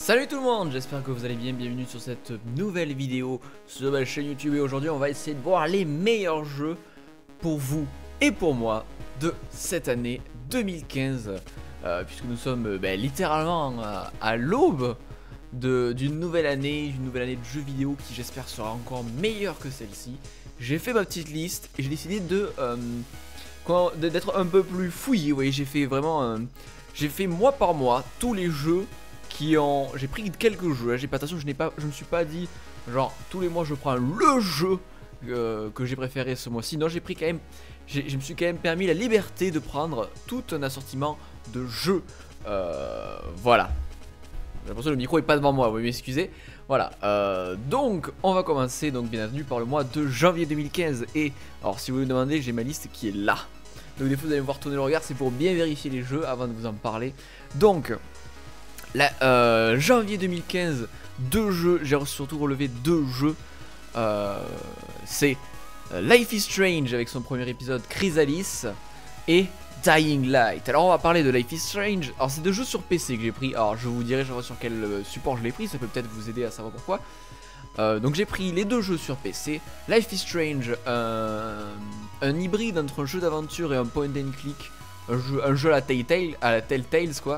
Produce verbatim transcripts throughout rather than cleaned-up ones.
Salut tout le monde, j'espère que vous allez bien, bienvenue sur cette nouvelle vidéo sur ma chaîne YouTube. Et aujourd'hui on va essayer de voir les meilleurs jeux pour vous et pour moi de cette année deux mille quinze, euh, puisque nous sommes euh, ben, littéralement à, à l'aube d'une nouvelle année, d'une nouvelle année de jeux vidéo qui j'espère sera encore meilleure que celle-ci. J'ai fait ma petite liste et j'ai décidé de euh, d'être un peu plus fouillé. Vous voyez, j'ai fait vraiment euh, j'ai fait mois par mois tous les jeux qui ont... J'ai pris quelques jeux, j'ai pas attention, je n'ai pas, je me suis pas dit genre tous les mois je prends le jeu euh, que j'ai préféré ce mois-ci. Non, j'ai pris quand même, je me suis quand même permis la liberté de prendre tout un assortiment de jeux. Euh, voilà. J'ai l'impression que le micro est pas devant moi, vous m'excusez. Voilà, euh, donc on va commencer donc bien entendu par le mois de janvier deux mille quinze. Et alors si vous me demandez, j'ai ma liste qui est là. Donc des fois vous allez me voir tourner le regard, c'est pour bien vérifier les jeux avant de vous en parler. Donc la, euh, janvier deux mille quinze, deux jeux, j'ai surtout relevé deux jeux. euh, C'est Life is Strange avec son premier épisode Chrysalis et Dying Light. Alors on va parler de Life is Strange. Alors c'est deux jeux sur P C que j'ai pris. Alors je vous dirai sur quel support je l'ai pris, ça peut peut-être vous aider à savoir pourquoi. euh, Donc j'ai pris les deux jeux sur P C. Life is Strange, euh, un hybride entre un jeu d'aventure et un point and click. Un jeu, un jeu à la Telltale, à la Telltales quoi.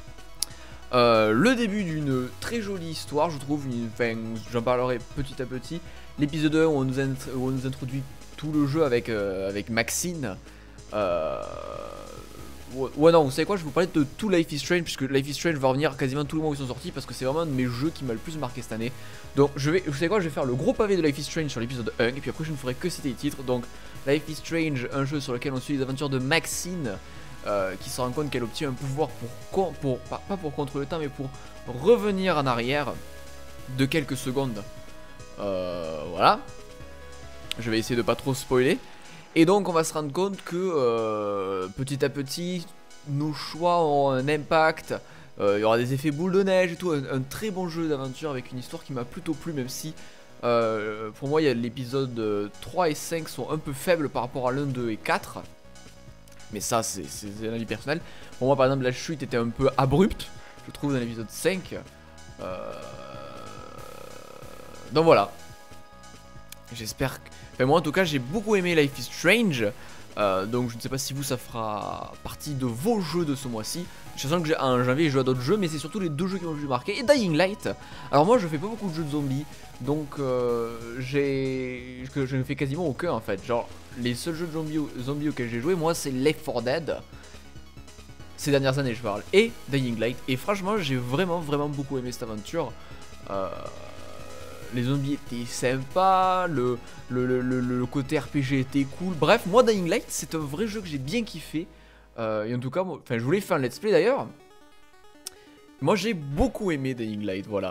Euh, le début d'une très jolie histoire, je trouve. Enfin, j'en parlerai petit à petit. L'épisode un où on, nous où on nous introduit tout le jeu avec, euh, avec Maxine. Euh... Ouais, non, vous savez quoi, je vais vous parler de tout Life is Strange, puisque Life is Strange va revenir quasiment tous les mois où ils sont sortis, parce que c'est vraiment un de mes jeux qui m'a le plus marqué cette année. Donc, je vais, vous savez quoi, je vais faire le gros pavé de Life is Strange sur l'épisode un, et puis après, je ne ferai que citer les titres. Donc, Life is Strange, un jeu sur lequel on suit les aventures de Maxine. Euh, qui se rend compte qu'elle obtient un pouvoir pour, pour pas, pas pour contrôler le temps, mais pour revenir en arrière de quelques secondes. Euh, voilà. Je vais essayer de pas trop spoiler. Et donc on va se rendre compte que euh, petit à petit, nos choix ont un impact. Euh, il y aura des effets boule de neige et tout. Un, un très bon jeu d'aventure avec une histoire qui m'a plutôt plu, même si euh, pour moi l'épisode trois et cinq sont un peu faibles par rapport à l'un, deux et quatre. Mais ça c'est un avis personnel. Pour moi par exemple la chute était un peu abrupte, je trouve, dans l'épisode cinq. euh... Donc voilà. J'espère que... Enfin moi en tout cas j'ai beaucoup aimé Life is Strange. euh, Donc je ne sais pas si vous ça fera partie de vos jeux de ce mois-ci. Je sens que en janvier j'ai joué à d'autres jeux, mais c'est surtout les deux jeux qui m'ont le plus marqué. Et Dying Light. Alors moi je fais pas beaucoup de jeux de zombies, donc euh, j'ai... que je ne fais quasiment aucun en fait. Genre les seuls jeux de zombies, zombies auxquels j'ai joué moi c'est Left four Dead. Ces dernières années je parle. Et Dying Light. Et franchement j'ai vraiment vraiment beaucoup aimé cette aventure. euh, Les zombies étaient sympas, le, le, le, le, le côté R P G était cool. Bref, moi Dying Light c'est un vrai jeu que j'ai bien kiffé. euh, Et en tout cas, moi, je voulais faire un let's play d'ailleurs. Moi j'ai beaucoup aimé Dying Light, voilà.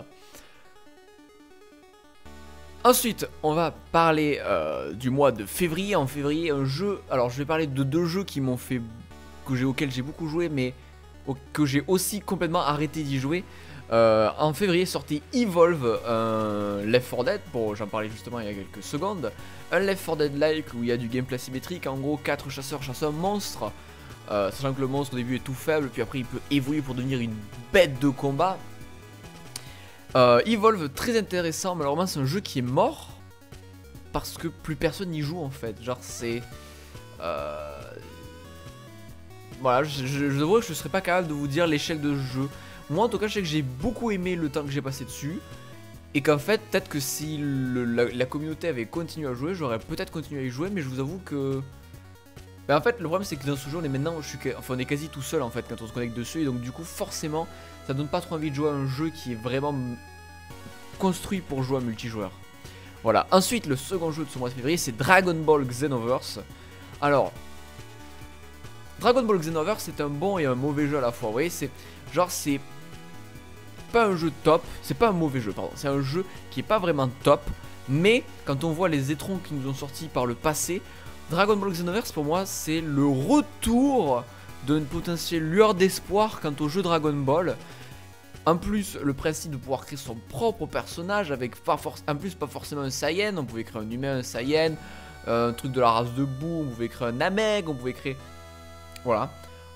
Ensuite, on va parler euh, du mois de février. En février, un jeu... Alors, je vais parler de deux jeux qui m'ont fait... Que auxquels j'ai beaucoup joué, mais au, que j'ai aussi complètement arrêté d'y jouer. Euh, en février, sortait Evolve, un Left four Dead. Bon, j'en parlais justement il y a quelques secondes. Un Left four Dead-like où il y a du gameplay symétrique. En gros, quatre chasseurs chassent un monstre. Euh, sachant que le monstre au début est tout faible, puis après il peut évoluer pour devenir une bête de combat. Euh, Evolve, très intéressant, malheureusement c'est un jeu qui est mort parce que plus personne n'y joue en fait. Genre c'est... Euh... Voilà, je, je, je devrais que je serais pas capable de vous dire l'échelle de jeu. Moi en tout cas je sais que j'ai beaucoup aimé le temps que j'ai passé dessus. Et qu'en fait peut-être que si le, la, la communauté avait continué à jouer, j'aurais peut-être continué à y jouer. Mais je vous avoue que... Ben en fait le problème c'est que dans ce jeu on est maintenant, je suis, enfin, on est quasi tout seul en fait quand on se connecte dessus. Et donc du coup forcément ça donne pas trop envie de jouer à un jeu qui est vraiment construit pour jouer à multijoueur. Voilà, ensuite le second jeu de ce mois de février c'est Dragon Ball Xenoverse. Alors Dragon Ball Xenoverse c'est un bon et un mauvais jeu à la fois. Vous voyez, c'est genre c'est pas un jeu top, c'est pas un mauvais jeu pardon, c'est un jeu qui est pas vraiment top. Mais quand on voit les étrons qui nous ont sortis par le passé, Dragon Ball Xenoverse pour moi c'est le retour d'une potentielle lueur d'espoir quant au jeu Dragon Ball. En plus, le principe de pouvoir créer son propre personnage avec pas forcément, en plus pas forcément un Saiyan, on pouvait créer un humain, un Saiyan, euh, un truc de la race de boue, on pouvait créer un Namek, on pouvait créer... Voilà.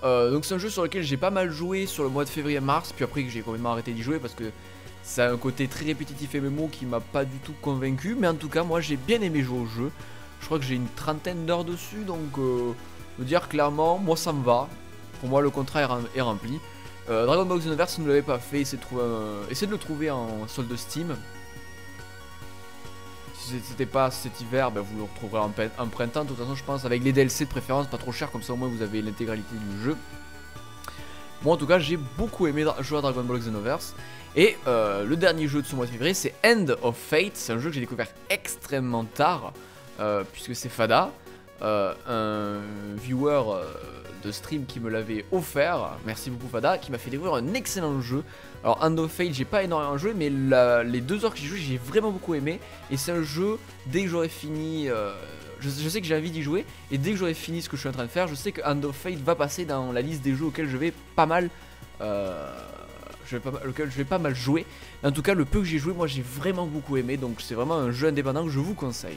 Euh, donc c'est un jeu sur lequel j'ai pas mal joué sur le mois de février-mars, puis après que j'ai complètement arrêté d'y jouer parce que ça a un côté très répétitif M M O qui m'a pas du tout convaincu. Mais en tout cas moi j'ai bien aimé jouer au jeu. Je crois que j'ai une trentaine d'heures dessus, donc euh, je veux dire clairement moi ça me va. Pour moi le contrat est, est rempli. euh, Dragon Ball Xenoverse, si vous ne l'avez pas fait, essayez de, trouver un... essayez de le trouver en solde Steam. Si c'était pas cet hiver, ben vous le retrouverez en, en printemps. De toute façon je pense avec les D L C de préférence, pas trop cher, comme ça au moins vous avez l'intégralité du jeu. Moi en tout cas j'ai beaucoup aimé jouer à Dragon Ball Xenoverse. Et euh, le dernier jeu de ce mois de février c'est End of Fate. C'est un jeu que j'ai découvert extrêmement tard, euh, puisque c'est Fada, euh, un viewer euh, de stream qui me l'avait offert. Merci beaucoup Fada, qui m'a fait découvrir un excellent jeu. Alors End of Fate j'ai pas énormément joué, mais la, les deux heures que j'ai joué j'ai vraiment beaucoup aimé. Et c'est un jeu, dès que j'aurai fini... Euh, je, je sais que j'ai envie d'y jouer, et dès que j'aurai fini ce que je suis en train de faire, je sais que End of Fate va passer dans la liste des jeux auxquels je vais pas mal... Euh, je vais pas, lequel je vais pas mal jouer. Mais en tout cas le peu que j'ai joué moi j'ai vraiment beaucoup aimé. Donc c'est vraiment un jeu indépendant que je vous conseille.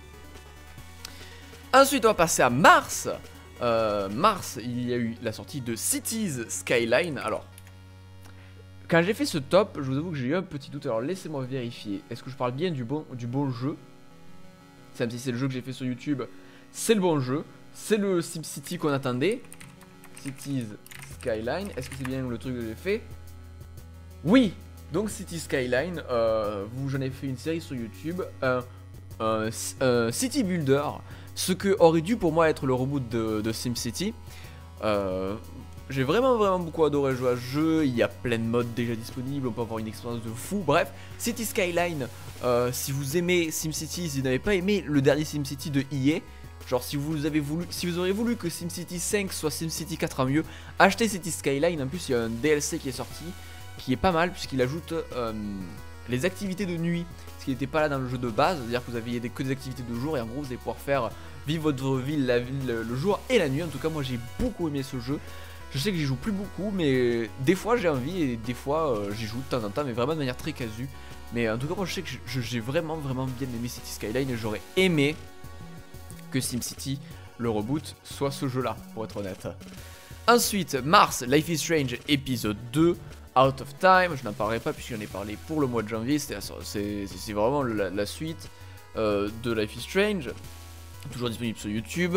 Ensuite on va passer à mars. euh, Mars il y a eu la sortie de Cities Skyline. Alors quand j'ai fait ce top, je vous avoue que j'ai eu un petit doute. Alors laissez-moi vérifier. Est-ce que je parle bien du bon, du bon jeu? Même si c'est le jeu que j'ai fait sur YouTube, c'est le bon jeu. C'est le SimCity qu'on attendait. Cities Skyline. Est-ce que c'est bien le truc que j'ai fait? Oui. Donc City Skyline, euh, vous j'en ai fait une série sur YouTube. Un, un, un City Builder. Ce que aurait dû pour moi être le reboot de, de SimCity. Euh... J'ai vraiment vraiment beaucoup adoré jouer à ce jeu. Il y a plein de modes déjà disponibles, on peut avoir une expérience de fou. Bref, City Skyline, euh, si vous aimez SimCity, si vous n'avez pas aimé le dernier SimCity de E A, genre si vous avez voulu, si vous auriez voulu que SimCity cinq soit SimCity quatre en mieux, achetez City Skyline. En plus il y a un D L C qui est sorti, qui est pas mal puisqu'il ajoute euh, les activités de nuit, ce qui n'était pas là dans le jeu de base. C'est-à-dire que vous aviez des, que des activités de jour et en gros vous allez pouvoir faire vivre votre ville, la ville le jour et la nuit. En tout cas moi j'ai beaucoup aimé ce jeu. Je sais que j'y joue plus beaucoup, mais des fois j'ai envie et des fois euh, j'y joue de temps en temps, mais vraiment de manière très casu. Mais en tout cas moi je sais que j'ai vraiment vraiment bien aimé City Skyline et j'aurais aimé que SimCity, le reboot, soit ce jeu là, pour être honnête. Ensuite, mars, Life is Strange épisode deux, Out of Time. Je n'en parlerai pas puisque j'en ai parlé pour le mois de janvier, c'est vraiment la, la suite euh, de Life is Strange, toujours disponible sur YouTube.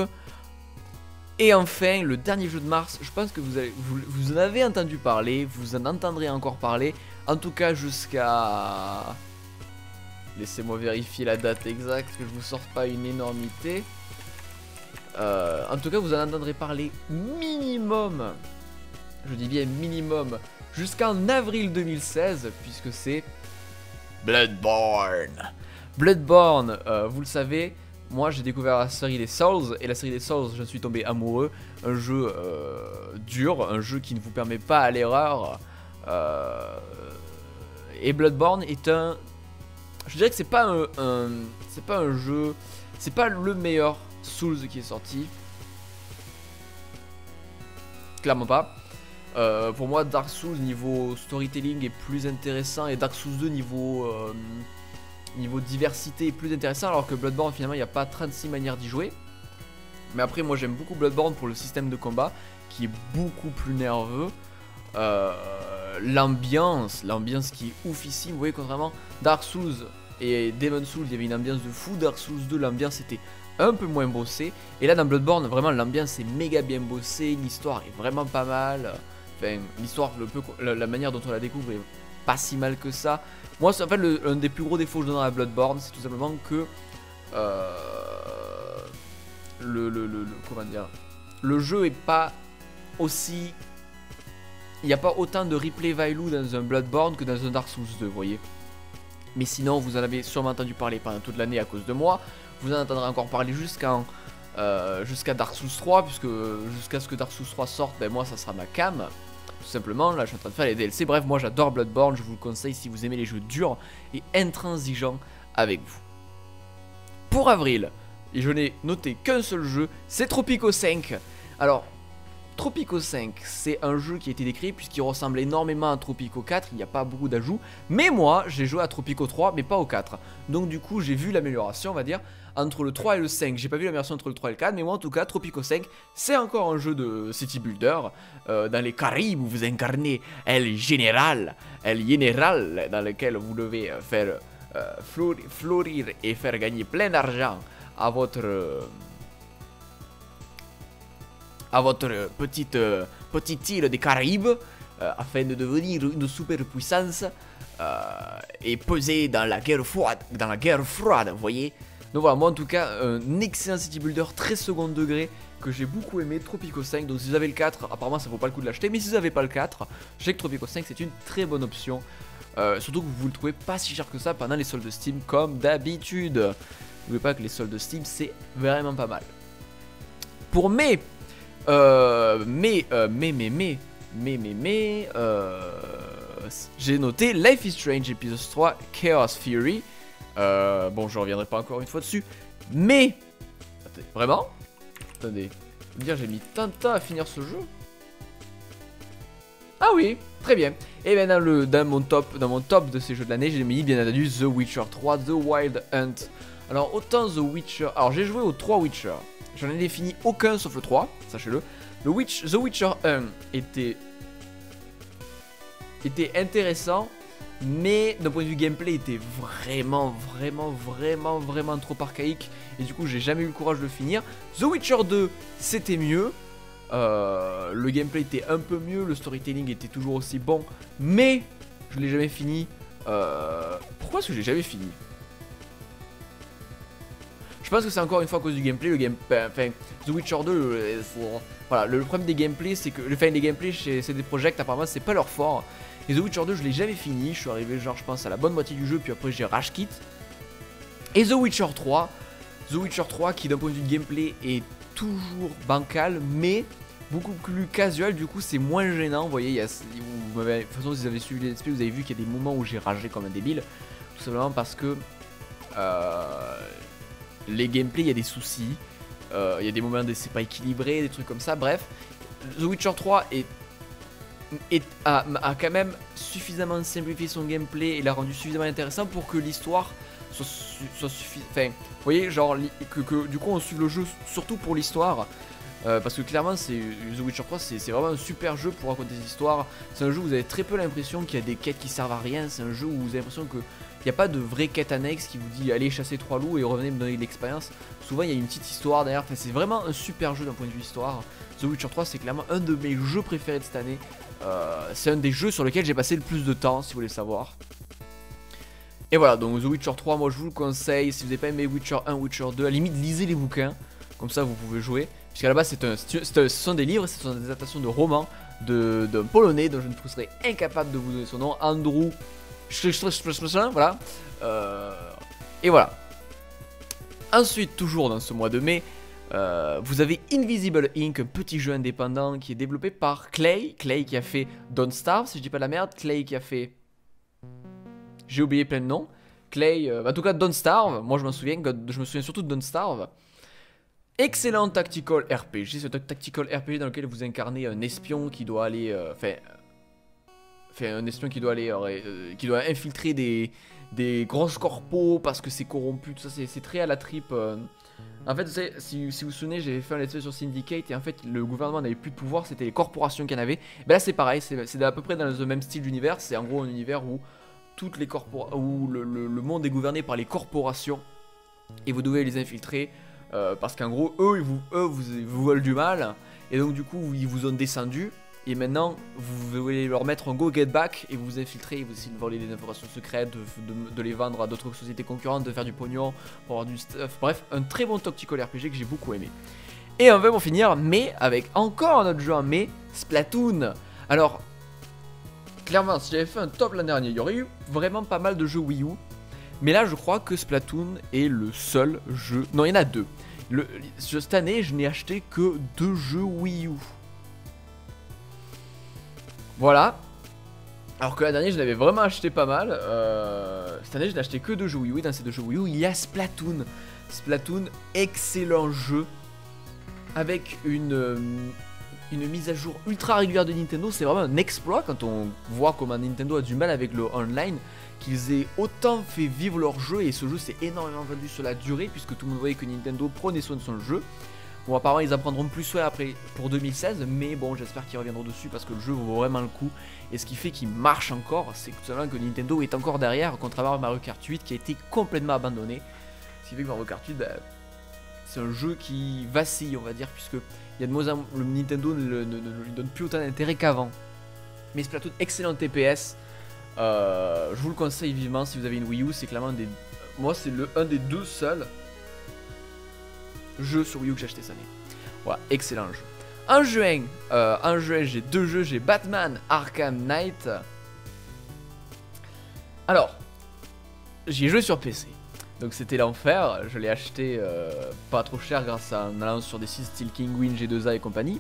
Et enfin, le dernier jeu de mars, je pense que vous, avez, vous, vous en avez entendu parler, vous en entendrez encore parler, en tout cas jusqu'à... Laissez-moi vérifier la date exacte, que je vous sorte pas une énormité. Euh, en tout cas, vous en entendrez parler minimum, je dis bien minimum, jusqu'en avril deux mille seize, puisque c'est Bloodborne. Bloodborne, euh, vous le savez... Moi j'ai découvert la série des Souls, et la série des Souls je suis tombé amoureux. Un jeu euh, dur, un jeu qui ne vous permet pas à l'erreur. euh, Et Bloodborne est un... Je dirais que c'est pas un, un c'est pas un jeu, c'est pas le meilleur Souls qui est sorti. Clairement pas. euh, Pour moi Dark Souls niveau storytelling est plus intéressant, et Dark Souls deux niveau... Euh, niveau diversité est plus intéressant, alors que Bloodborne finalement il n'y a pas trente-six manières d'y jouer. Mais après moi j'aime beaucoup Bloodborne pour le système de combat qui est beaucoup plus nerveux. euh, L'ambiance, l'ambiance qui est oufissime. Vous voyez, contrairement Dark Souls et Demon Souls il y avait une ambiance de fou. Dark Souls deux l'ambiance était un peu moins bossée. Et là dans Bloodborne vraiment l'ambiance est méga bien bossée. L'histoire est vraiment pas mal. Enfin l'histoire, la, la manière dont on la découvre est pas si mal que ça. Moi, en fait, le, un des plus gros défauts que je donnerais à Bloodborne, c'est tout simplement que euh, le, le, le, le comment dire, le jeu est pas aussi, il n'y a pas autant de replay value dans un Bloodborne que dans un Dark Souls deux, vous voyez. Mais sinon, vous en avez sûrement entendu parler pendant toute l'année à cause de moi. Vous en entendrez encore parler jusqu'en euh, jusqu'à Dark Souls trois, puisque jusqu'à ce que Dark Souls trois sorte, ben moi, ça sera ma cam. Tout simplement, là je suis en train de faire les D L C. Bref, moi j'adore Bloodborne, je vous le conseille si vous aimez les jeux durs et intransigeants avec vous. Pour avril, et je n'ai noté qu'un seul jeu, c'est Tropico cinq. Alors, Tropico cinq, c'est un jeu qui a été décrit puisqu'il ressemble énormément à Tropico quatre, il n'y a pas beaucoup d'ajouts. Mais moi, j'ai joué à Tropico trois, mais pas au quatre. Donc du coup, j'ai vu l'amélioration, on va dire. entre le trois et le cinq. J'ai pas vu la version entre le trois et le quatre, mais moi en tout cas, Tropico cinq, c'est encore un jeu de city builder. Euh, dans les Caraïbes, où vous incarnez El Général, El Général, dans lequel vous devez faire euh, fleurir, fleurir et faire gagner plein d'argent à votre... Euh, à votre petite, euh, petite île des Caraïbes, euh, afin de devenir une superpuissance euh, et peser dans la guerre froide, dans la guerre froide, vous voyez. Donc voilà, moi en tout cas, un excellent city builder très second degré que j'ai beaucoup aimé, Tropico cinq. Donc si vous avez le quatre, apparemment ça vaut pas le coup de l'acheter, mais si vous n'avez pas le quatre, je sais que Tropico cinq c'est une très bonne option. Euh, surtout que vous le trouvez pas si cher que ça pendant les soldes Steam comme d'habitude. N'oubliez pas que les soldes Steam c'est vraiment pas mal. Pour mes Euh, mais, euh, mais, mais, mais, mais, mais, mais, euh, j'ai noté Life is Strange épisode trois Chaos Fury. Euh, bon, je reviendrai pas encore une fois dessus, mais, attendez, vraiment? Attendez, je veux dire, j'ai mis tant de temps à finir ce jeu. Ah oui, très bien. Et bien dans, le, dans, mon top, dans mon top de ces jeux de l'année, j'ai mis bien entendu The Witcher trois, The Wild Hunt. Alors, autant The Witcher, alors j'ai joué aux trois Witcher. J'en ai défini aucun sauf le trois, sachez-le. Le Witch, The Witcher un était, était intéressant, mais d'un point de vue gameplay, était vraiment, vraiment, vraiment, vraiment trop archaïque. Et du coup, j'ai jamais eu le courage de le finir. The Witcher deux, c'était mieux. Euh, le gameplay était un peu mieux, le storytelling était toujours aussi bon, mais je l'ai jamais fini. Euh, pourquoi est-ce que je l'ai jamais fini ? Je pense que c'est encore une fois à cause du gameplay. Le game, enfin, The Witcher deux, le, voilà, le problème des gameplays, c'est que le fin des gameplays chez C D Projekt, apparemment, c'est pas leur fort. Et The Witcher deux, je l'ai jamais fini. Je suis arrivé, genre, je pense, à la bonne moitié du jeu, puis après, j'ai rage quit. Et The Witcher trois, The Witcher trois, qui d'un point de vue gameplay est toujours bancal, mais beaucoup plus casual. Du coup, c'est moins gênant. Vous voyez, il y a, vous de toute façon, si vous avez suivi les let's play, vous avez vu qu'il y a des moments où j'ai ragé comme un débile, tout simplement parce que euh, les gameplays, il y a des soucis, euh, il y a des moments où c'est pas équilibré, des trucs comme ça, bref. The Witcher trois est, est, a, a quand même suffisamment simplifié son gameplay et l'a rendu suffisamment intéressant pour que l'histoire soit, soit suffisante. Enfin, vous voyez, genre, que, que du coup on suive le jeu surtout pour l'histoire. Euh, parce que clairement, c'est The Witcher trois, c'est vraiment un super jeu pour raconter des histoires. C'est un jeu où vous avez très peu l'impression qu'il y a des quêtes qui servent à rien. C'est un jeu où vous avez l'impression que il n'y a pas de vraie quête annexe qui vous dit allez chasser trois loups et revenez me donner de l'expérience. Souvent il y a une petite histoire derrière, enfin, c'est vraiment un super jeu d'un point de vue histoire. The Witcher trois c'est clairement un de mes jeux préférés de cette année. euh, C'est un des jeux sur lesquels j'ai passé le plus de temps si vous voulez le savoir. Et voilà, donc The Witcher trois, moi je vous le conseille. Si vous n'avez pas aimé Witcher un, Witcher deux, à la limite lisez les bouquins. Comme ça vous pouvez jouer. Puisqu'à la base c'est un, ce sont des livres, ce sont des adaptations de romans d'un polonais dont je ne serais incapable de vous donner son nom, Andrew. Voilà. Euh, et voilà. Ensuite, toujours dans ce mois de mai, euh, vous avez Invisible Inc, un petit jeu indépendant qui est développé par Clay. Clay qui a fait Don't Starve, si je dis pas de la merde. Clay qui a fait... J'ai oublié plein de noms. Clay, euh, en tout cas Don't Starve, moi je m'en souviens, je me souviens surtout de Don't Starve. Excellent tactical R P G, c'est un tactical R P G dans lequel vous incarnez un espion qui doit aller... Enfin... Euh, Fait un espion qui doit aller, euh, qui doit infiltrer des, des grosses corpos parce que c'est corrompu, tout ça, c'est très à la trip. Euh. En fait, vous savez, si, si vous vous souvenez, j'avais fait un let's play sur Syndicate et en fait, le gouvernement n'avait plus de pouvoir, c'était les corporations qui en avaient. Ben là, c'est pareil, c'est à peu près dans le même style d'univers. C'est en gros un univers où toutes les corpora où le, le, le monde est gouverné par les corporations et vous devez les infiltrer euh, parce qu'en gros, eux, ils vous, eux vous, vous veulent du mal et donc du coup, ils vous ont descendu. Et maintenant, vous voulez leur mettre un go get back et vous vous infiltrez, et vous essayez de voler des informations secrètes, de, de, de les vendre à d'autres sociétés concurrentes, de faire du pognon, pour avoir du stuff. Bref, un très bon tactical R P G que j'ai beaucoup aimé. Et enfin pour finir, mais avec encore un autre jeu en mai, Splatoon. Alors, clairement, si j'avais fait un top l'an dernier, il y aurait eu vraiment pas mal de jeux Wii U. Mais là, je crois que Splatoon est le seul jeu... Non, il y en a deux. Le, cette année, je n'ai acheté que deux jeux Wii U. Voilà. Alors que l'année dernière je l'avais vraiment acheté pas mal. euh, Cette année je n'ai acheté que deux jeux Wii U. Dans ces deux jeux Wii U il y a Splatoon. Splatoon, excellent jeu. Avec une... une mise à jour ultra régulière de Nintendo, c'est vraiment un exploit quand on voit comment Nintendo a du mal avec le online, qu'ils aient autant fait vivre leur jeu, et ce jeu s'est énormément vendu sur la durée, puisque tout le monde voyait que Nintendo prenait soin de son jeu. Bon, apparemment ils apprendront plus soin après pour deux mille seize, mais bon, j'espère qu'ils reviendront dessus parce que le jeu vaut vraiment le coup. Et ce qui fait qu'il marche encore, c'est tout simplement que Nintendo est encore derrière, contrairement à Mario Kart huit qui a été complètement abandonné. Ce qui fait que Mario Kart huit, bah, c'est un jeu qui vacille, on va dire, puisque il y a de moins en moins, le Nintendo ne, ne, ne, ne lui donne plus autant d'intérêt qu'avant. Mais Splatoon, excellent T P S. Euh, je vous le conseille vivement si vous avez une Wii U, c'est clairement des. Moi, c'est le un des deux seuls jeux sur Wii U que j'ai acheté cette année. Voilà, excellent jeu. En juin, euh, en juin j'ai deux jeux, j'ai Batman Arkham Knight. Alors, j'y ai joué sur P C. Donc c'était l'enfer, je l'ai acheté euh, pas trop cher grâce à un allant sur des sites style Kinguin, G deux A et compagnie.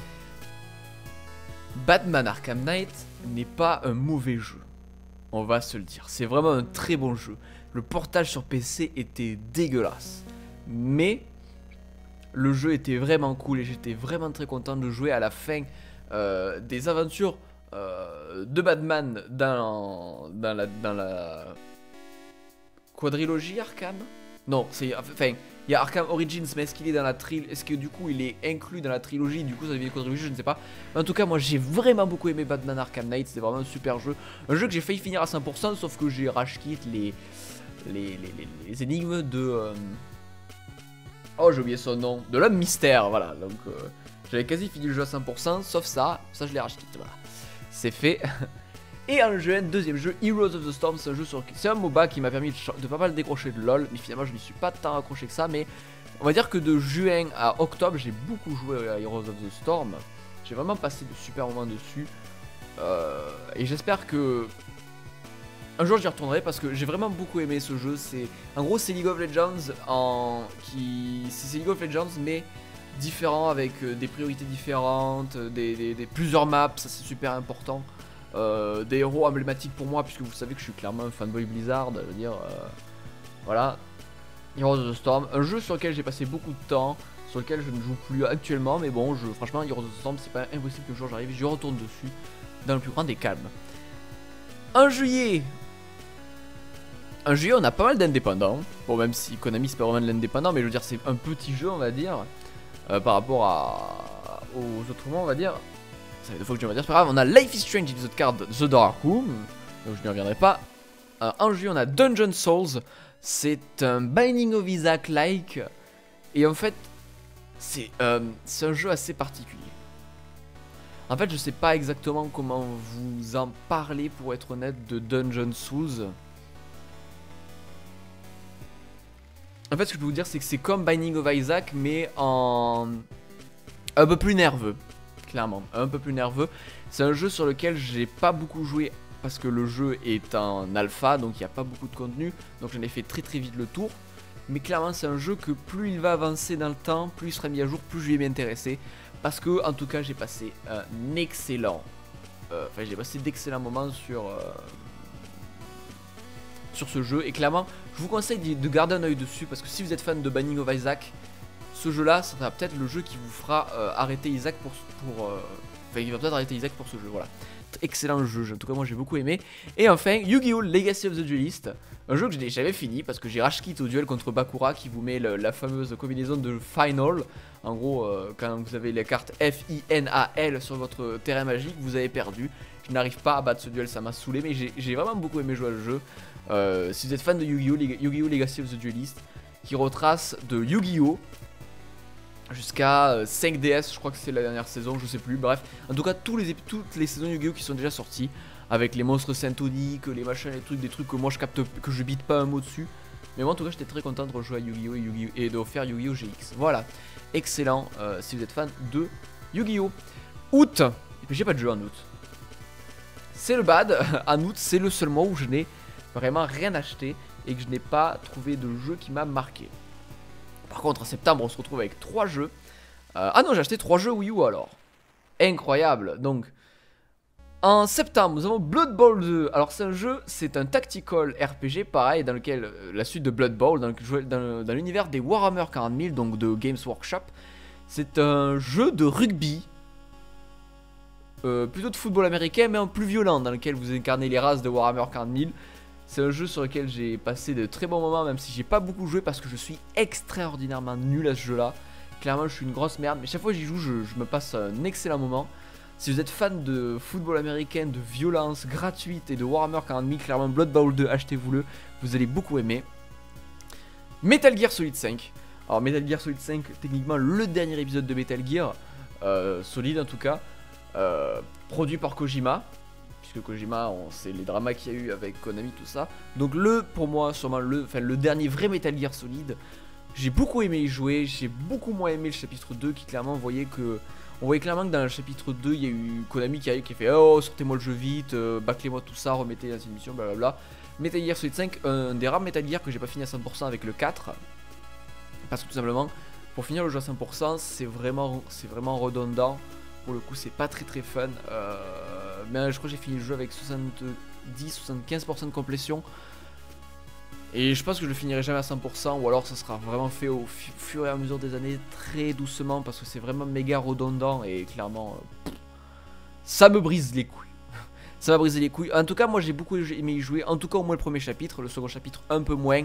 Batman Arkham Knight n'est pas un mauvais jeu, on va se le dire. C'est vraiment un très bon jeu. Le portage sur P C était dégueulasse. Mais le jeu était vraiment cool et j'étais vraiment très content de jouer à la fin euh, des aventures euh, de Batman dans, dans, la, dans la quadrilogie Arkham. Non, c'est enfin il y a Arkham Origins, mais est-ce qu'il est dans la trilogie? Est-ce que du coup il est inclus dans la trilogie? Du coup ça devient une quadrilogie, je ne sais pas. Mais en tout cas, moi j'ai vraiment beaucoup aimé Batman Arkham Knight. C'était vraiment un super jeu, un jeu que j'ai failli finir à cent pour cent, sauf que j'ai rage quit les les, les, les, les énigmes de euh... oh, j'ai oublié son nom, de l'homme mystère. Voilà, donc euh, j'avais quasi fini le jeu à cent pour cent, sauf ça, ça je l'ai rage quit. Voilà, c'est fait. Et en juin, deuxième jeu, Heroes of the Storm, c'est un jeu sur... C'est un MOBA qui m'a permis de, de pas mal décrocher de LoL, mais finalement je n'y suis pas tant accroché que ça, mais on va dire que de juin à octobre, j'ai beaucoup joué à Heroes of the Storm. J'ai vraiment passé de super moments dessus, euh, et j'espère que un jour j'y retournerai parce que j'ai vraiment beaucoup aimé ce jeu. C'est en gros c'est League of Legends en qui c'est League of Legends mais différent avec des priorités différentes, des, des, des plusieurs maps, ça c'est super important. Euh, des héros emblématiques pour moi, puisque vous savez que je suis clairement un fanboy Blizzard, je veux dire, euh, voilà. Heroes of the Storm, un jeu sur lequel j'ai passé beaucoup de temps, sur lequel je ne joue plus actuellement, mais bon, je, franchement, Heroes of the Storm, c'est pas impossible que le jour j'arrive, je retourne dessus, dans le plus grand des calmes. En juillet, en juillet, on a pas mal d'indépendants, bon, même si Konami c'est pas vraiment de l'indépendant, mais je veux dire, c'est un petit jeu, on va dire, euh, par rapport à, aux autres mois, on va dire. Ça fait deux fois que je vais dire, c'est pas grave. On a Life is Strange in the Card The Dark Room, donc je n'y reviendrai pas. Euh, en juillet, on a Dungeon Souls. C'est un Binding of Isaac-like. Et en fait, c'est euh, un jeu assez particulier. En fait, je sais pas exactement comment vous en parler, pour être honnête, de Dungeon Souls. En fait, ce que je peux vous dire, c'est que c'est comme Binding of Isaac, mais en un peu plus nerveux. Clairement, un peu plus nerveux. C'est un jeu sur lequel j'ai pas beaucoup joué parce que le jeu est en alpha, donc il n'y a pas beaucoup de contenu, donc j'en ai fait très très vite le tour. Mais clairement c'est un jeu que plus il va avancer dans le temps, plus il sera mis à jour, plus je vais m'intéresser. Parce que en tout cas j'ai passé un excellent, euh, enfin j'ai passé d'excellents moments sur, euh, sur ce jeu. Et clairement je vous conseille de garder un oeil dessus, parce que si vous êtes fan de Binding of Isaac, ce jeu là, ça sera peut-être le jeu qui vous fera euh, arrêter Isaac pour... pour euh... Enfin, il va peut-être arrêter Isaac pour ce jeu, voilà. Excellent jeu, en tout cas moi j'ai beaucoup aimé. Et enfin, Yu-Gi-Oh! Legacy of the Duelist, un jeu que j'ai jamais fini parce que j'ai rage quit au duel contre Bakura qui vous met le, la fameuse combinaison de Final. En gros, euh, quand vous avez les cartes F I N A L sur votre terrain magique, vous avez perdu. Je n'arrive pas à battre ce duel, ça m'a saoulé, mais j'ai vraiment beaucoup aimé jouer à le jeu. Euh, si vous êtes fan de Yu-Gi-Oh! Yu-Gi-Oh! Legacy of the Duelist, qui retrace de Yu-Gi-Oh! Jusqu'à cinq D S, je crois que c'est la dernière saison, je sais plus, bref. En tout cas, tous les, toutes les saisons Yu-Gi-Oh! Qui sont déjà sorties, avec les monstres syntoniques, les machins, les trucs, des trucs que moi je capte, que je bite pas un mot dessus. Mais moi en tout cas, j'étais très content de rejouer à Yu-Gi-Oh! et, Yu et de faire Yu-Gi-Oh! G X. Voilà, excellent euh, si vous êtes fan de Yu-Gi-Oh! Août, et puis j'ai pas de jeu en août. C'est le bad, en août, c'est le seul mois où je n'ai vraiment rien acheté et que je n'ai pas trouvé de jeu qui m'a marqué. Par contre, en septembre, on se retrouve avec trois jeux. Euh, ah non, j'ai acheté trois jeux Wii U alors. Incroyable. Donc, en septembre, nous avons Blood Bowl deux. Alors, c'est un jeu, c'est un tactical R P G, pareil, dans lequel, euh, la suite de Blood Bowl, dans, dans, dans l'univers des Warhammer quarante mille, donc de Games Workshop. C'est un jeu de rugby euh, plutôt de football américain, mais en plus violent, dans lequel vous incarnez les races de Warhammer quarante mille. C'est un jeu sur lequel j'ai passé de très bons moments, même si j'ai pas beaucoup joué parce que je suis extraordinairement nul à ce jeu là. Clairement je suis une grosse merde, mais chaque fois que j'y joue je, je me passe un excellent moment. Si vous êtes fan de football américain, de violence gratuite et de Warhammer quarante mille, clairement Blood Bowl deux, achetez-vous-le, vous allez beaucoup aimer. Metal Gear Solid cinq. Alors Metal Gear Solid cinq, techniquement le dernier épisode de Metal Gear, euh, Solid en tout cas, euh, produit par Kojima. Puisque Kojima, on sait les dramas qu'il y a eu avec Konami, tout ça. Donc le, pour moi, sûrement le, enfin, le dernier vrai Metal Gear Solid. J'ai beaucoup aimé y jouer, j'ai beaucoup moins aimé le chapitre deux qui clairement voyait que... On voyait clairement que dans le chapitre deux, il y a eu Konami qui a, qui a fait « Oh, sortez-moi le jeu vite, euh, bâclez-moi tout ça, remettez la émission, blablabla ». Metal Gear Solid cinq, un des rares Metal Gear que j'ai pas fini à cent pour cent avec le quatre. Parce que tout simplement, pour finir le jeu à cent pour cent, c'est vraiment, c'est vraiment redondant. Pour le coup, c'est pas très très fun. Euh, mais je crois que j'ai fini le jeu avec soixante-dix à soixante-quinze pour cent de complétion. Et je pense que je le finirai jamais à cent pour cent. Ou alors ça sera vraiment fait au fur et à mesure des années, très doucement. Parce que c'est vraiment méga redondant. Et clairement, euh, ça me brise les couilles. Ça m'a brisé les couilles. En tout cas, moi j'ai beaucoup aimé y jouer. En tout cas, au moins le premier chapitre. Le second chapitre, un peu moins.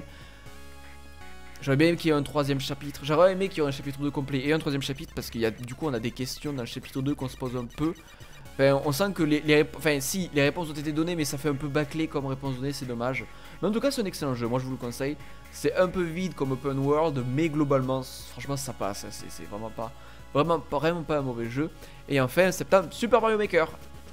J'aurais bien aimé qu'il y ait un troisième chapitre. J'aurais aimé qu'il y ait un chapitre deux complet et un troisième chapitre parce qu'il y a du coup on a des questions dans le chapitre deux qu'on se pose un peu. Enfin, on sent que les, les enfin si les réponses ont été données, mais ça fait un peu bâclé comme réponse donnée, c'est dommage. Mais en tout cas c'est un excellent jeu, moi je vous le conseille. C'est un peu vide comme open world, mais globalement franchement ça passe. C'est vraiment pas, vraiment pas, vraiment pas un mauvais jeu. Et enfin septembre, Super Mario Maker.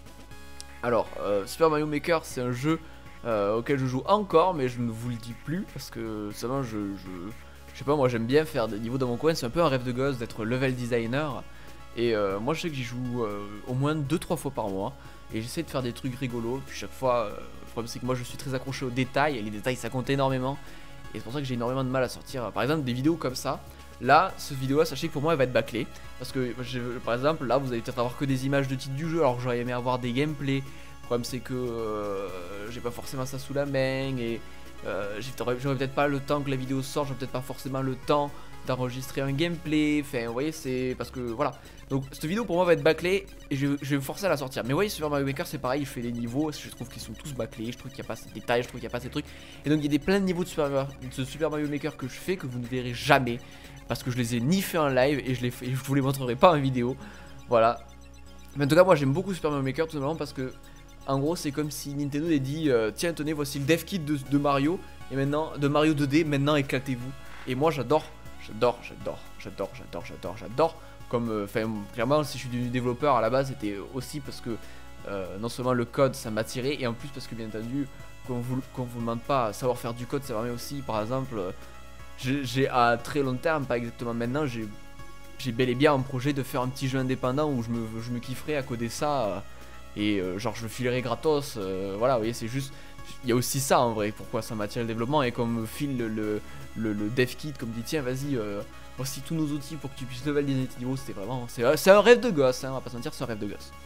Alors euh, Super Mario Maker c'est un jeu Euh, auquel je joue encore, mais je ne vous le dis plus parce que seulement je, je, je sais pas, moi j'aime bien faire des niveaux dans mon coin. C'est un peu un rêve de gosse d'être level designer. Et euh, moi je sais que j'y joue euh, au moins deux trois fois par mois. Et j'essaie de faire des trucs rigolos. Puis chaque fois, euh, le problème c'est que moi je suis très accroché aux détails. Et les détails ça compte énormément. Et c'est pour ça que j'ai énormément de mal à sortir. Par exemple, des vidéos comme ça. Là, cette vidéo là, sachez que pour moi elle va être bâclée. Parce que par exemple, là vous allez peut-être avoir que des images de titre du jeu. Alors que j'aurais aimé avoir des gameplays. Le problème c'est que euh, j'ai pas forcément ça sous la main et euh, j'aurais peut-être pas le temps que la vidéo sorte, j'aurais peut-être pas forcément le temps d'enregistrer un gameplay, enfin vous voyez c'est parce que voilà. Donc cette vidéo pour moi va être bâclée et je, je vais me forcer à la sortir. Mais vous voyez Super Mario Maker c'est pareil, je fais des niveaux, je trouve qu'ils sont tous bâclés, je trouve qu'il n'y a pas ces détails, je trouve qu'il n'y a pas ces trucs. Et donc il y a des plein de niveaux de Super, de Super Mario Maker que je fais que vous ne verrez jamais. Parce que je les ai ni fait en live et je, les fais, et je vous les montrerai pas en vidéo. Voilà. Mais en tout cas moi j'aime beaucoup Super Mario Maker tout simplement parce que en gros, c'est comme si Nintendo ait dit euh, tiens, tenez, voici le dev kit de, de Mario et maintenant de Mario deux D. Maintenant, éclatez-vous. Et moi, j'adore, j'adore, j'adore, j'adore, j'adore, j'adore, j'adore. Comme, enfin, euh, clairement, si je suis devenu développeur à la base, c'était aussi parce que euh, non seulement le code, ça m'attirait, et en plus parce que bien entendu, qu'on vous, qu'on vous demande pas à savoir faire du code, ça permet aussi, par exemple, euh, j'ai à très long terme, pas exactement maintenant, j'ai j'ai bel et bien un projet de faire un petit jeu indépendant où je me, je me kifferais à coder ça. Euh, Et euh, genre je le filerai gratos, euh, voilà, vous voyez, c'est juste, il y a aussi ça en vrai, pourquoi ça m'attire le développement. Et comme me file le, le, le, le dev kit, comme dit tiens vas-y, euh, voici tous nos outils pour que tu puisses level des niveaux, c'était vraiment, c'est un rêve de gosse, hein, on va pas se mentir, c'est un rêve de gosse.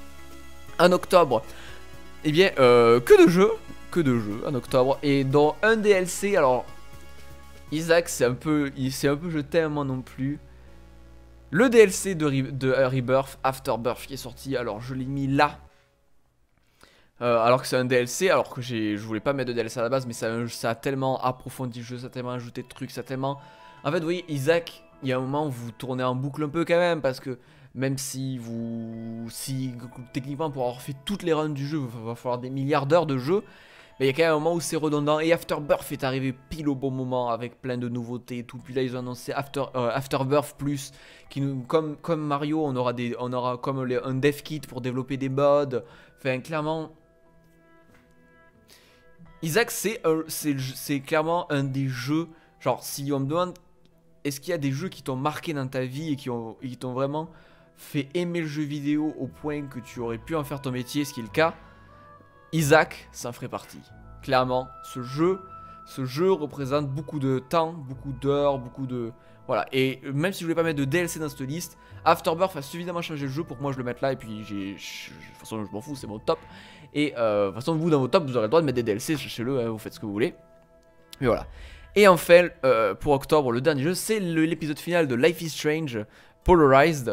En octobre, eh bien, euh, que de jeux, que de jeux en octobre, et dans un D L C, alors, Isaac c'est un peu, c'est un peu je t'aime moi non plus. Le D L C de, Re de uh, Rebirth, Afterbirth qui est sorti, alors je l'ai mis là. Euh, alors que c'est un D L C, alors que je voulais pas mettre de D L C à la base, mais ça, ça a tellement approfondi le jeu, ça a tellement ajouté de trucs, ça a tellement... En fait, vous voyez, Isaac, il y a un moment où vous tournez en boucle un peu quand même, parce que même si vous... Si, techniquement, pour avoir fait toutes les runs du jeu, il va falloir des milliards d'heures de jeu. Mais il y a quand même un moment où c'est redondant. Et Afterbirth est arrivé pile au bon moment avec plein de nouveautés et tout. Puis là ils ont annoncé After, euh, Afterbirth Plus qui nous, comme, comme Mario on aura, des, on aura comme les, un dev kit pour développer des mods. Enfin clairement Isaac c'est clairement un des jeux. Genre si on me demande est-ce qu'il y a des jeux qui t'ont marqué dans ta vie et qui t'ont vraiment fait aimer le jeu vidéo au point que tu aurais pu en faire ton métier, ce qui est le cas, Isaac, ça en ferait partie. Clairement, ce jeu, ce jeu représente beaucoup de temps, beaucoup d'heures, beaucoup de... Voilà, et même si je voulais pas mettre de D L C dans cette liste, Afterbirth a suffisamment changé le jeu pour que moi je le mette là, et puis j'ai... De toute façon, je m'en fous, c'est mon top. Et euh, de toute façon, vous, dans vos tops, vous aurez le droit de mettre des D L C, cherchez-le, hein, vous faites ce que vous voulez. Mais voilà. Et enfin, euh, pour octobre, le dernier jeu, c'est l'épisode final de Life is Strange Polarized.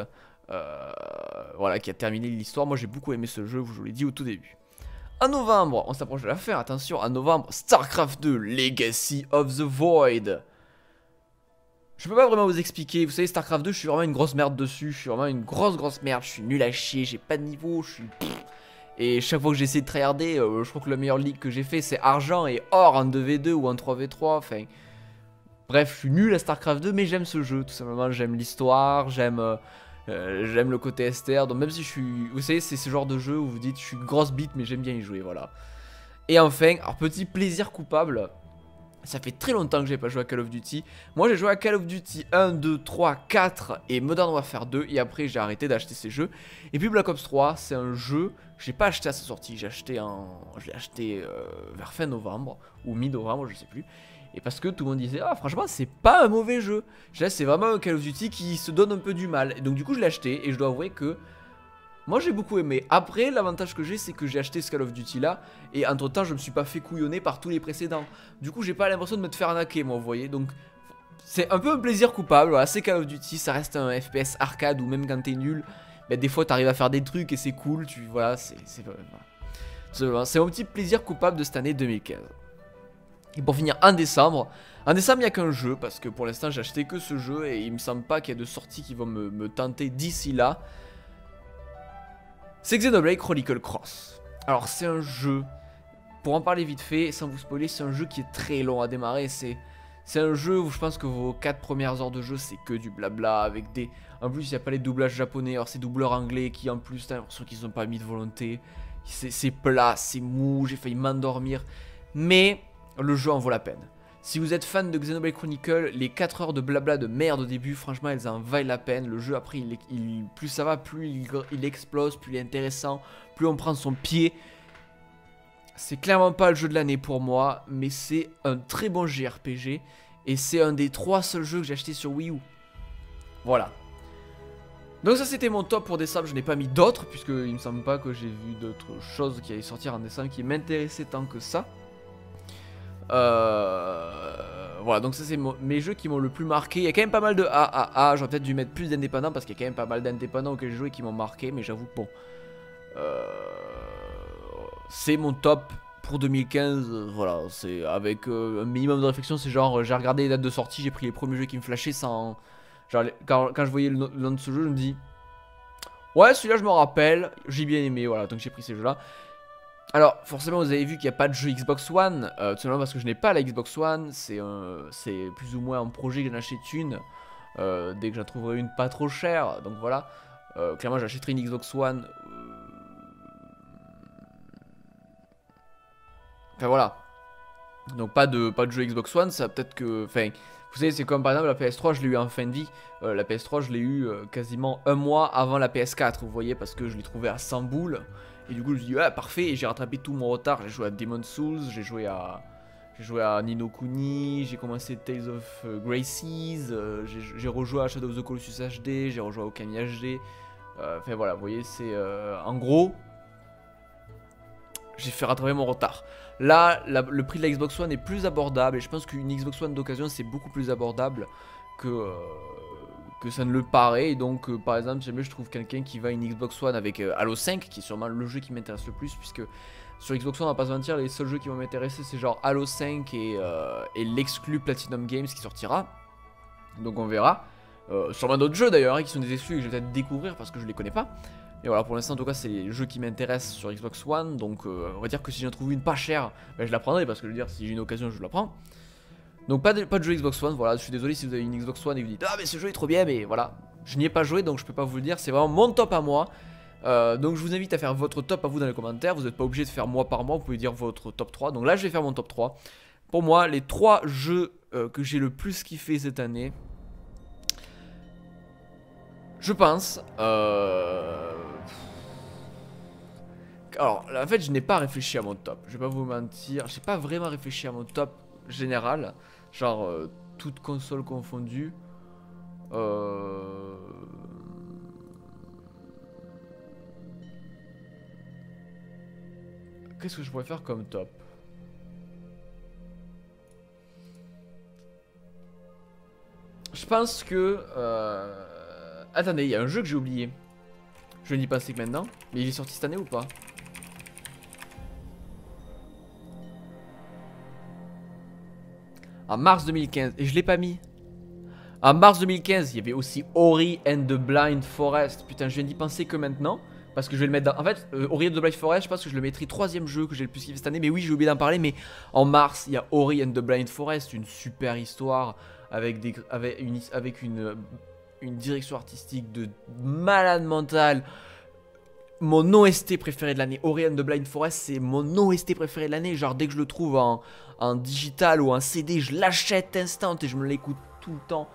Euh, voilà, qui a terminé l'histoire. Moi j'ai beaucoup aimé ce jeu, je vous l'ai dit au tout début. En novembre, on s'approche de la fin, attention, en novembre, StarCraft deux, Legacy of the Void. Je peux pas vraiment vous expliquer, vous savez, StarCraft deux, je suis vraiment une grosse merde dessus, je suis vraiment une grosse grosse merde, je suis nul à chier, j'ai pas de niveau, je suis... Et chaque fois que j'essaie de tryharder, euh, je crois que le meilleur league que j'ai fait c'est argent et or en deux v deux ou en trois v trois, enfin... Bref, je suis nul à StarCraft deux, mais j'aime ce jeu, tout simplement, j'aime l'histoire, j'aime... Euh, Euh, j'aime le côté S T R, donc même si je suis... Vous savez, c'est ce genre de jeu où vous dites je suis grosse bite mais j'aime bien y jouer, voilà. Et enfin, alors petit plaisir coupable, ça fait très longtemps que j'ai pas joué à Call of Duty. Moi j'ai joué à Call of Duty un, deux, trois, quatre et Modern Warfare deux, et après j'ai arrêté d'acheter ces jeux. Et puis Black Ops trois, c'est un jeu que j'ai pas acheté à sa sortie, j'ai acheté en... Je l'ai acheté euh, vers fin novembre, ou mi-novembre, je sais plus. Et parce que tout le monde disait, ah franchement c'est pas un mauvais jeu. Là c'est vraiment un Call of Duty qui se donne un peu du mal. Et donc du coup je l'ai acheté et je dois avouer que moi j'ai beaucoup aimé. Après l'avantage que j'ai c'est que j'ai acheté ce Call of Duty là. Et entre temps je me suis pas fait couillonner par tous les précédents. Du coup j'ai pas l'impression de me faire arnaquer moi, vous voyez. Donc c'est un peu un plaisir coupable. Voilà, c'est Call of Duty, ça reste un F P S arcade où même quand t'es nul, bah, des fois t'arrives à faire des trucs et c'est cool. Tu, voilà, c'est voilà. C'est mon petit plaisir coupable de cette année deux mille quinze. Et pour finir, en décembre, en décembre il n'y a qu'un jeu, parce que pour l'instant j'ai acheté que ce jeu et il me semble pas qu'il y ait de sorties qui vont me, me tenter d'ici là. C'est Xenoblade Chronicle Cross. Alors c'est un jeu, pour en parler vite fait, sans vous spoiler, c'est un jeu qui est très long à démarrer. C'est un jeu où je pense que vos quatre premières heures de jeu c'est que du blabla avec des... En plus il n'y a pas les doublages japonais, alors c'est doubleurs anglais qui en plus t'as l'impression qu'ils n'ont pas mis de volonté. C'est plat, c'est mou, j'ai failli m'endormir. Mais... le jeu en vaut la peine. Si vous êtes fan de Xenoblade Chronicle, les quatre heures de blabla de merde au début, franchement, elles en valent la peine. Le jeu, après, il, il, plus ça va, plus il, il explose, plus il est intéressant, plus on prend son pied. C'est clairement pas le jeu de l'année pour moi, mais c'est un très bon J R P G. Et c'est un des trois seuls jeux que j'ai acheté sur Wii U. Voilà. Donc ça c'était mon top pour décembre, je n'ai pas mis d'autres, puisqu'il me semble pas que j'ai vu d'autres choses qui allaient sortir en décembre qui m'intéressaient tant que ça. Euh, voilà, donc ça c'est mes jeux qui m'ont le plus marqué. Il y a quand même pas mal de A A A. J'aurais peut-être dû mettre plus d'indépendants parce qu'il y a quand même pas mal d'indépendants auxquels j'ai joué qui m'ont marqué. Mais j'avoue que bon, euh, c'est mon top pour deux mille quinze. Voilà, c'est avec euh, un minimum de réflexion. C'est genre, j'ai regardé les dates de sortie, j'ai pris les premiers jeux qui me flashaient sans. Genre, quand, quand je voyais le nom de ce jeu, je me dis, ouais, celui-là je me rappelle, j'ai bien aimé. Voilà, donc j'ai pris ces jeux-là. Alors, forcément, vous avez vu qu'il n'y a pas de jeu Xbox One, euh, tout simplement parce que je n'ai pas la Xbox One, c'est euh, plus ou moins un projet que j'en achète une, euh, dès que j'en trouverai une pas trop chère, donc voilà, euh, clairement j'achèterai une Xbox One, euh... enfin voilà, donc pas de, pas de jeu Xbox One, ça peut-être que, enfin, vous savez, c'est comme par exemple la P S trois, je l'ai eu en fin de vie, euh, la P S trois je l'ai eu euh, quasiment un mois avant la P S quatre, vous voyez, parce que je l'ai trouvé à cent boules. Et du coup je me suis dit ouais parfait, et j'ai rattrapé tout mon retard. J'ai joué à Demon's Souls, j'ai joué à j'ai joué à Ni no Kuni, j'ai commencé Tales of Graces, euh, j'ai rejoué à Shadow of the Colossus H D, j'ai rejoué à Okami H D. euh, Enfin voilà, vous voyez, c'est euh, en gros j'ai fait rattraper mon retard. Là la, le prix de la Xbox One est plus abordable, et je pense qu'une Xbox One d'occasion c'est beaucoup plus abordable que... Euh, que ça ne le paraît. Et donc euh, par exemple jamais je trouve quelqu'un qui va une Xbox One avec euh, Halo cinq, qui est sûrement le jeu qui m'intéresse le plus, puisque sur Xbox One on va pas se mentir, les seuls jeux qui vont m'intéresser c'est genre Halo cinq et, euh, et l'exclu Platinum Games qui sortira, donc on verra. euh, sûrement d'autres jeux d'ailleurs hein, qui sont des exclus que je vais peut-être découvrir parce que je les connais pas. Et voilà, pour l'instant en tout cas c'est les jeux qui m'intéressent sur Xbox One. Donc euh, on va dire que si j'en trouve une pas chère, ben, je la prendrai, parce que je veux dire si j'ai une occasion je la prends. Donc pas de, pas de jeu Xbox One, voilà, je suis désolé si vous avez une Xbox One et vous dites ah mais ce jeu est trop bien, mais voilà, je n'y ai pas joué donc je peux pas vous le dire, c'est vraiment mon top à moi. euh, Donc je vous invite à faire votre top à vous dans les commentaires, vous n'êtes pas obligé de faire mois par mois, vous pouvez dire votre top trois. Donc là je vais faire mon top trois. Pour moi les trois jeux euh, que j'ai le plus kiffé cette année, je pense euh... Alors en fait je n'ai pas réfléchi à mon top, je vais pas vous mentir, j'ai pas vraiment réfléchi à mon top général. Genre, euh, toutes consoles confondues. Euh... Qu'est-ce que je pourrais faire comme top? Je pense que... Euh... Attendez, il y a un jeu que j'ai oublié. Je n'y pensais que maintenant. Mais il est sorti cette année ou pas? En mars deux mille quinze. Et je l'ai pas mis. En mars deux mille quinze, il y avait aussi Ori and the Blind Forest. Putain, je viens d'y penser que maintenant. Parce que je vais le mettre dans... En fait, euh, Ori and the Blind Forest, je pense que je le mettrai troisième jeu que j'ai le plus kiffé cette année. Mais oui, j'ai oublié d'en parler. Mais en mars, il y a Ori and the Blind Forest. Une super histoire. Avec, des... avec, une... avec une... une direction artistique de malade mental. Mon O S T préféré de l'année. Ori and the Blind Forest, c'est mon O S T préféré de l'année. Genre, dès que je le trouve en, en digital ou en C D, je l'achète instant et je me l'écoute tout le temps.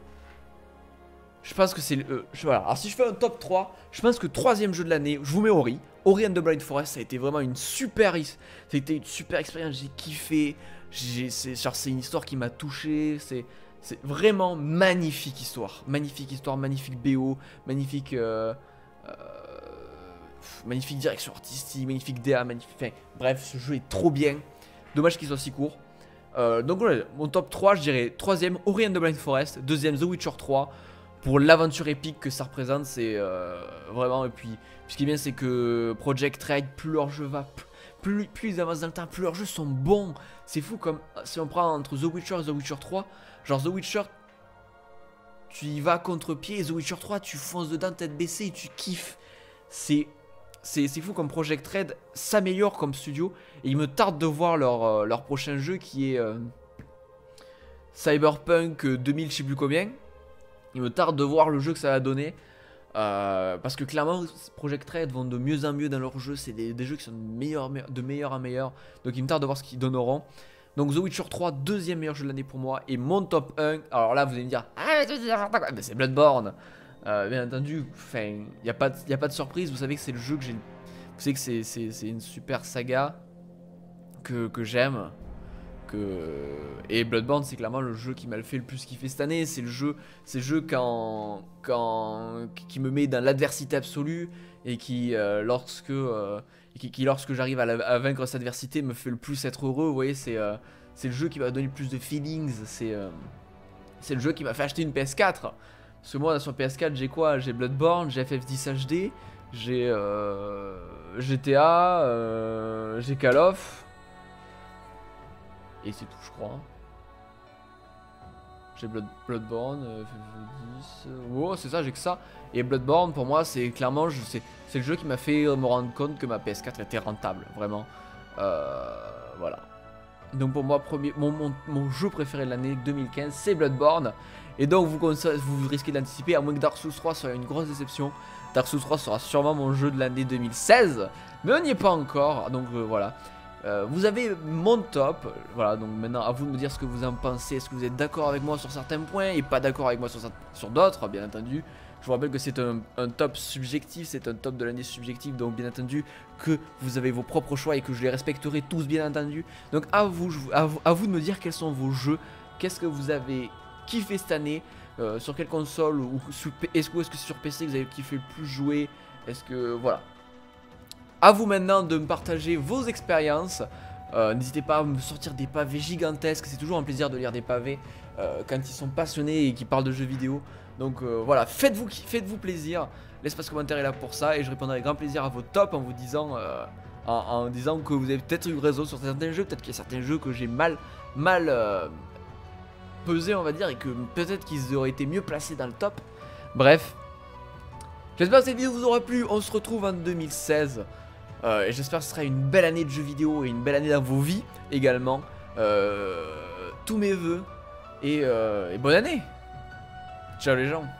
Je pense que c'est le... Euh, je, voilà. Alors si je fais un top trois, je pense que troisième jeu de l'année, je vous mets Ori. Ori and the Blind Forest, ça a été vraiment une super... Ça a été une super expérience, j'ai kiffé. C'est une histoire qui m'a touché. C'est vraiment magnifique histoire. Magnifique histoire, magnifique B O, magnifique... Euh, euh, magnifique direction artistique, magnifique D A, magnifique... Enfin, bref, ce jeu est trop bien. Dommage qu'il soit si court. Euh, donc voilà, mon top trois, je dirais troisième Ori and the Blind Forest, deuxième The Witcher trois. Pour l'aventure épique que ça représente, c'est euh, vraiment... Et puis, ce qui est bien, c'est que Project Red, plus leur jeu va, plus, plus ils avancent dans le temps, plus leurs jeux sont bons. C'est fou comme... Si on prend entre The Witcher et The Witcher trois, genre The Witcher, tu y vas contre-pied, et The Witcher trois, tu fonces dedans tête baissée et tu kiffes. C'est... C'est fou comme Project Red s'améliore comme studio. Et il me tarde de voir leur, euh, leur prochain jeu qui est euh, Cyberpunk deux mille je sais plus combien. Il me tarde de voir le jeu que ça va donner. Euh, parce que clairement Project Red vont de mieux en mieux dans leur jeu. C'est des, des jeux qui sont de meilleur, de meilleur en meilleur. Donc il me tarde de voir ce qu'ils donneront. Donc The Witcher trois, deuxième meilleur jeu de l'année pour moi. Et mon top un, alors là vous allez me dire, ah mais c'est Bloodborne. Euh, bien entendu, il n'y a, a pas de surprise, vous savez que c'est le jeu que j'ai... Vous savez que c'est une super saga que, que j'aime. Que... Et Bloodborne, c'est clairement le jeu qui m'a fait le plus kiffer cette année. C'est le jeu, c'est le jeu quand, quand, qui me met dans l'adversité absolue et qui, euh, lorsque, euh, qui, qui, lorsque j'arrive à, à vaincre cette adversité, me fait le plus être heureux. Vous voyez, c'est euh, le jeu qui m'a donné le plus de feelings. C'est euh, le jeu qui m'a fait acheter une P S quatre. Parce que moi sur P S quatre j'ai quoi? J'ai Bloodborne, j'ai F F dix H D, j'ai euh, G T A, euh, j'ai Call of. Et c'est tout je crois. J'ai Blood, Bloodborne, euh, F F dix, euh, oh c'est ça, j'ai que ça. Et Bloodborne pour moi c'est clairement, c'est le jeu qui m'a fait me rendre compte que ma P S quatre était rentable, vraiment. Euh, voilà. Donc pour moi, premier, mon, mon, mon jeu préféré de l'année deux mille quinze, c'est Bloodborne. Et donc vous, vous risquez d'anticiper, à moins que Dark Souls trois soit une grosse déception. Dark Souls trois sera sûrement mon jeu de l'année deux mille seize. Mais on n'y est pas encore, donc euh, voilà. Euh, vous avez mon top. Voilà, donc maintenant à vous de me dire ce que vous en pensez. Est-ce que vous êtes d'accord avec moi sur certains points et pas d'accord avec moi sur, sur d'autres, bien entendu. Je vous rappelle que c'est un, un top subjectif, c'est un top de l'année subjectif, donc bien entendu que vous avez vos propres choix et que je les respecterai tous, bien entendu. Donc à vous, je, à vous, à vous de me dire quels sont vos jeux, qu'est-ce que vous avez kiffé cette année, euh, sur quelle console, ou est-ce que c'est sur P C que vous avez kiffé le plus jouer, est-ce que, voilà. À vous maintenant de me partager vos expériences. Euh, N'hésitez pas à me sortir des pavés gigantesques, c'est toujours un plaisir de lire des pavés euh, quand ils sont passionnés et qui parlent de jeux vidéo. Donc euh, voilà, faites-vous faites-vous plaisir, l'espace commentaire est là pour ça et je répondrai avec grand plaisir à vos tops en vous disant, euh, en, en disant que vous avez peut-être eu raison sur certains jeux, peut-être qu'il y a certains jeux que j'ai mal, mal euh, pesé on va dire et que peut-être qu'ils auraient été mieux placés dans le top. Bref, j'espère que cette vidéo vous aura plu, on se retrouve en deux mille seize. Euh, et j'espère que ce sera une belle année de jeux vidéo et une belle année dans vos vies également. Euh, tous mes voeux et, euh, et bonne année. Ciao les gens.